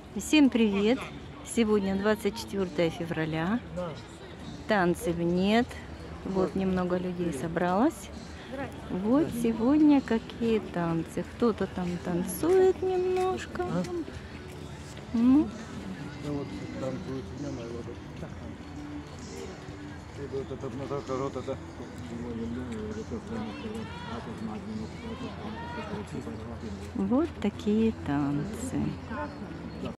Всем привет! Сегодня 24 февраля. Танцев нет. Вот немного людей собралось. Вот сегодня какие танцы. Кто-то там танцует немножко. Ну. Вот такие танцы.